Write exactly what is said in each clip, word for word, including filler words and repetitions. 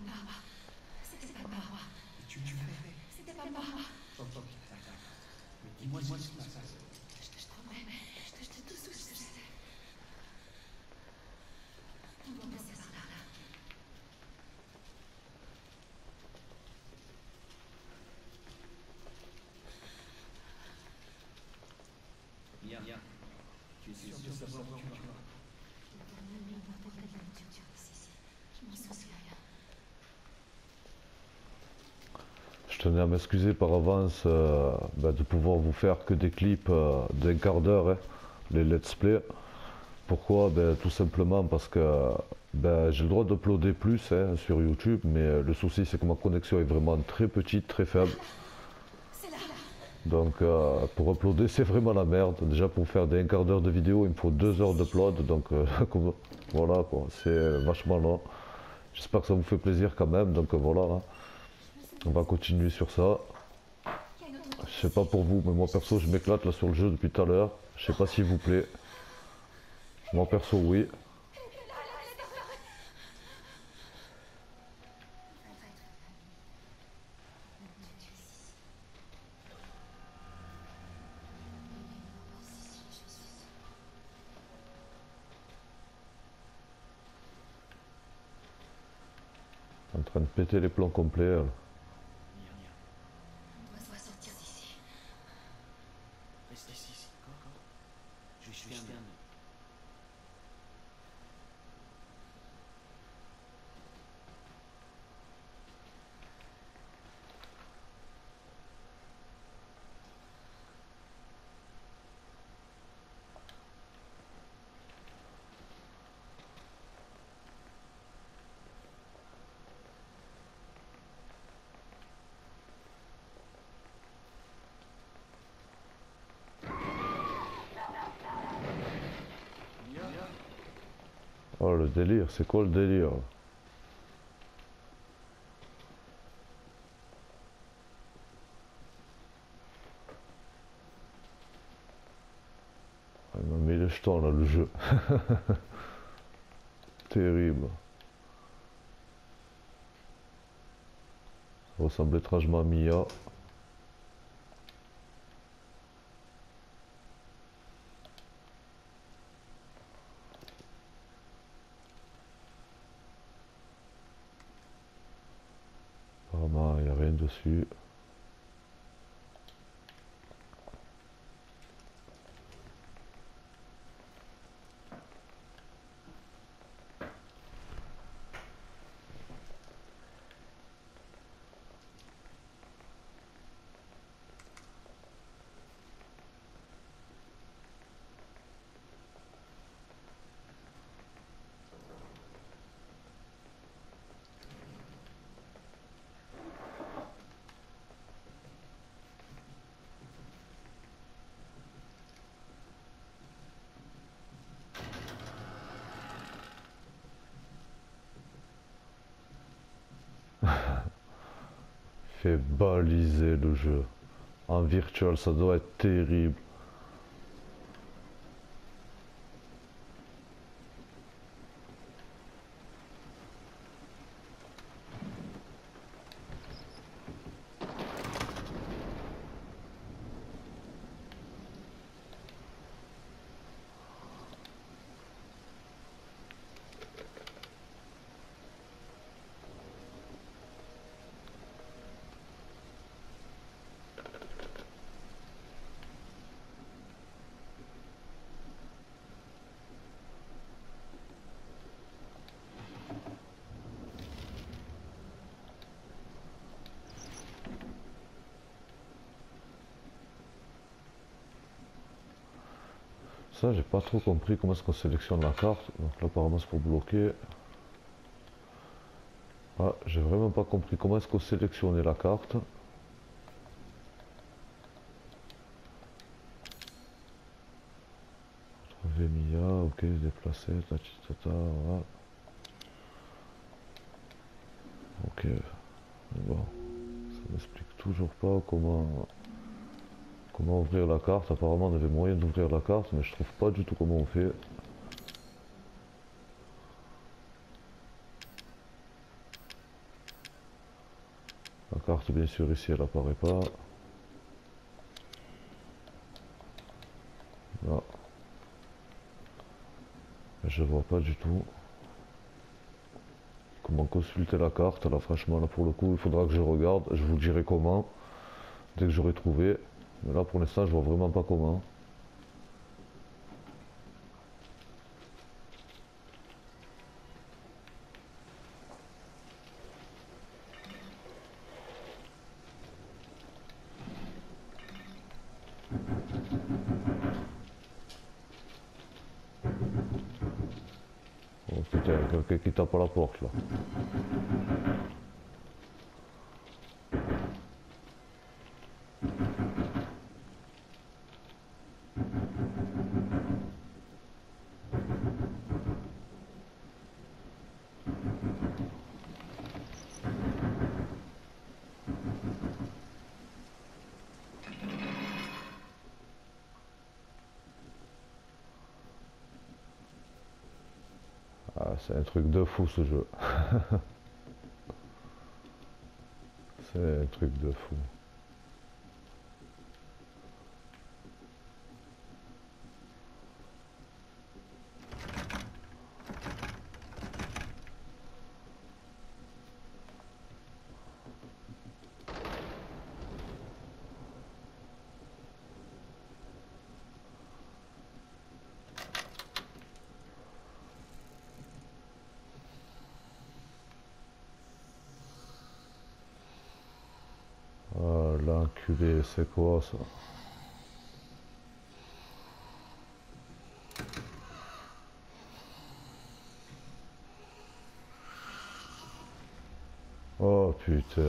C'était pas moi. Tu tu fais. C'était pas moi. J'entends. Mais dis-moi ce qui se passe. Je te promets. Je te dis tout ce que je sais. On doit passer par là. Bien, bien. Tu es sûr de savoir où tu vas? Je m'en souviens rien. Je tenais à m'excuser par avance euh, bah, de pouvoir vous faire que des clips euh, d'un quart d'heure, hein, les let's play. Pourquoi? Ben, tout simplement parce que ben, j'ai le droit d'uploader plus hein, sur YouTube, mais euh, le souci c'est que ma connexion est vraiment très petite, très faible. Donc euh, pour uploader c'est vraiment la merde. Déjà pour faire des un quart d'heure de vidéo il me faut deux heures d'upload, donc euh, voilà quoi, c'est vachement long. J'espère que ça vous fait plaisir quand même, donc euh, voilà. Hein. On va continuer sur ça. Je sais pas pour vous, mais moi perso je m'éclate là sur le jeu depuis tout à l'heure. Je sais pas s'il vous plaît. Moi perso oui. En train de péter les plans complets. Elle. On doit sortir d'ici. Reste ici, d'accord? Je vais jeter un œil. Oh le délire, c'est quoi le délire? Il m'a mis les jetons là le jeu. Terrible. Ça ressemble étrangement à Mia. Apparemment il n'y a rien dessus. Fait baliser le jeu. En virtual, ça doit être terrible. Ça, j'ai pas trop compris comment est-ce qu'on sélectionne la carte. Donc là, apparemment, c'est pour bloquer. Ah, j'ai vraiment pas compris comment est-ce qu'on sélectionnait la carte. Trouver Mia, ok, déplacer, tati tata, voilà. Ok, bon, ça m'explique toujours pas comment comment ouvrir la carte. Apparemment on avait moyen d'ouvrir la carte, mais je trouve pas du tout comment on fait. La carte, bien sûr, ici, elle apparaît pas. Là. Je vois pas du tout comment consulter la carte. Là, franchement, là, pour le coup, il faudra que je regarde. Je vous dirai comment, dès que j'aurai trouvé. Mais là, pour l'instant, je vois vraiment pas comment. Oh putain, quelqu'un qui tape à la porte là. Ah, c'est un truc de fou ce jeu. C'est un truc de fou. Oh l'enculé, c'est quoi ça? Oh putain.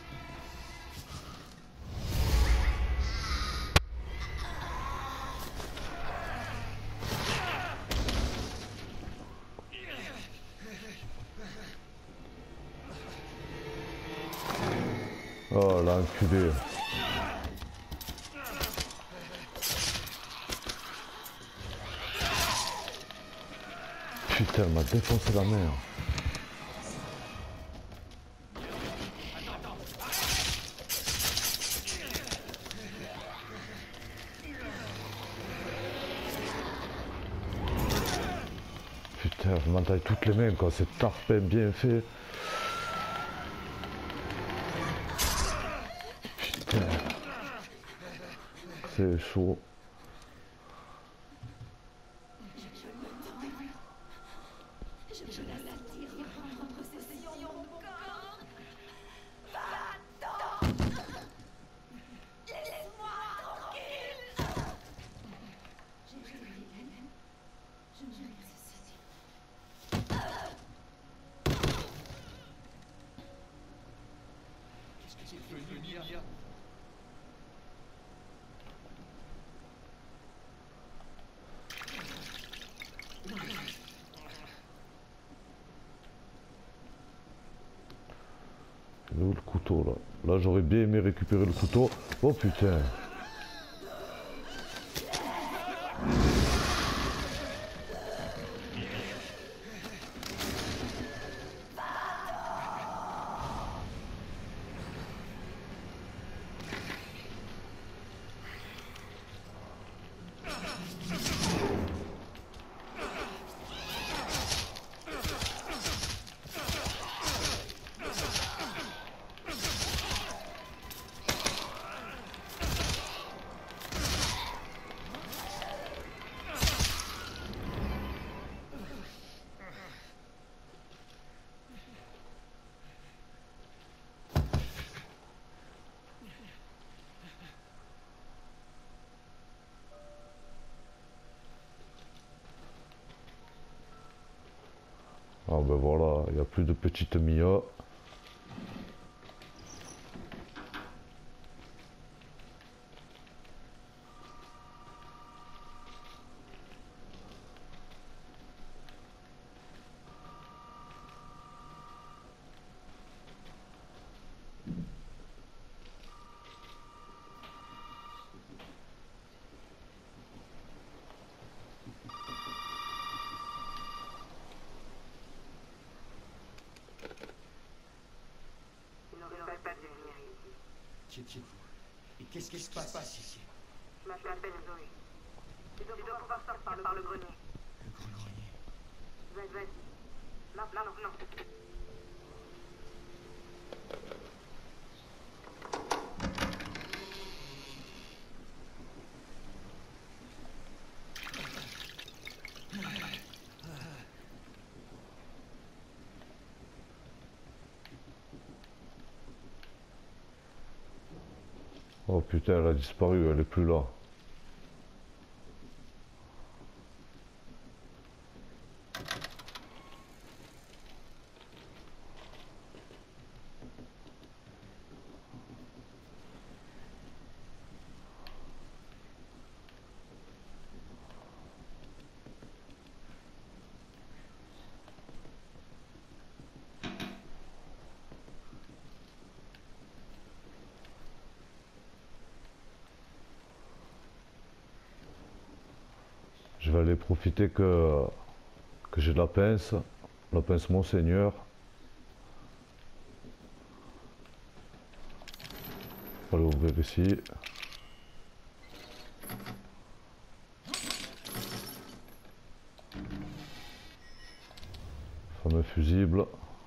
Oh l'enculé. Putain, elle m'a défoncé la main. Putain, je m'entaille toutes les mains quoi, c'est tarpin bien fait. Putain. C'est chaud. Je la l'attire à prendre possession de mon corps. Va-t'en. Laisse-moi tranquille. J'ai été vilaine. Je me mérite ceci. Qu'est-ce que c'est devenu, Mia? Il est où le couteau là? Là j'aurais bien aimé récupérer le couteau. Oh putain. Ah ben voilà, il n'y a plus de petite Mia. Qui êtes-vous? Et qu'est-ce qui se passe ici? Je m'appelle Zoé. Tu dois pouvoir sortir par le, par le grenier. Le grand grenier. Vas-y, vas-y. Non, non, non, non. Oh putain, elle a disparu, elle est plus là. Je vais aller profiter que, que j'ai la pince, la pince Monseigneur. On va l'ouvrir ici. Fameux fusible.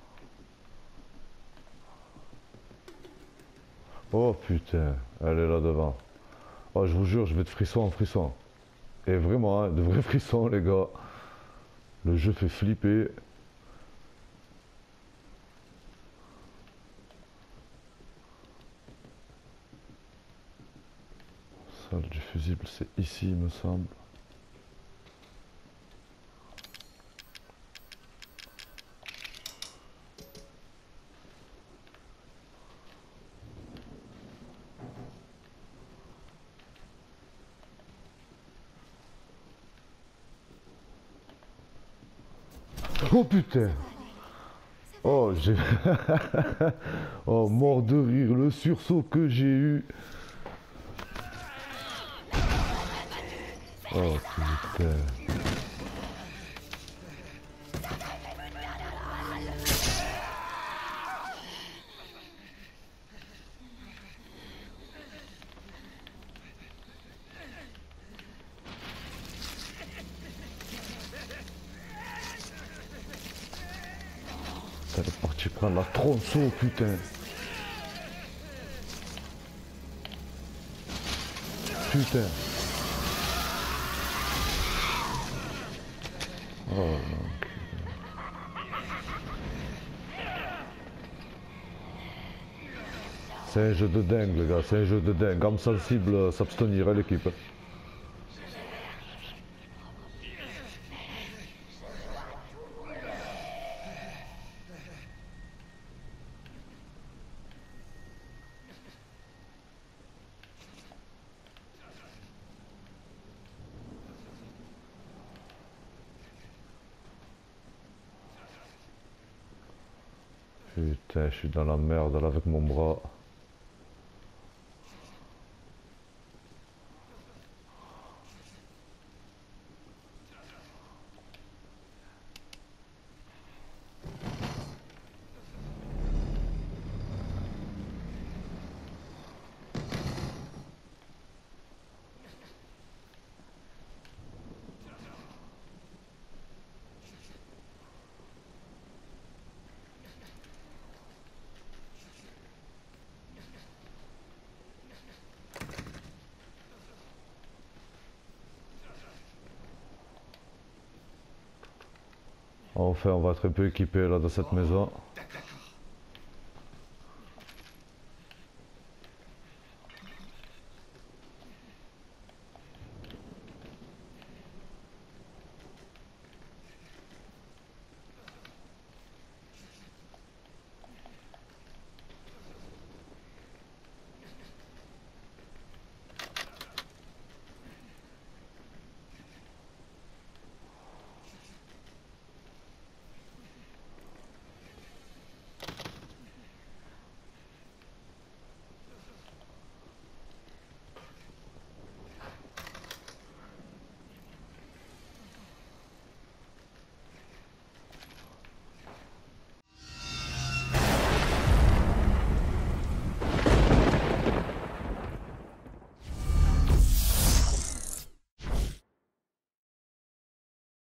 Oh putain, elle est là devant. Oh, je vous jure, je vais de frisson en frisson. Et vraiment, hein, de vrais frissons, les gars. Le jeu fait flipper. Salle du fusible, c'est ici, il me semble. Oh putain! Oh, j'ai... oh, mort de rire, le sursaut que j'ai eu. Oh putain. Elle est partie prendre la tronçon, putain. Putain. Oh non. C'est un jeu de dingue, les gars, c'est un jeu de dingue. Âme sensible, s'abstenir à l'équipe. Putain, je suis dans la merde là avec mon bras. Enfin, on va être un peu équipé là dans cette maison.